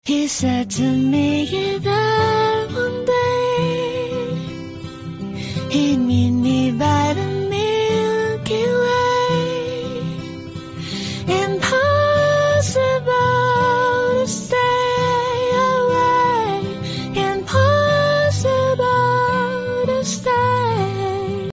He said to me that one day he'd meet me by the Milky Way in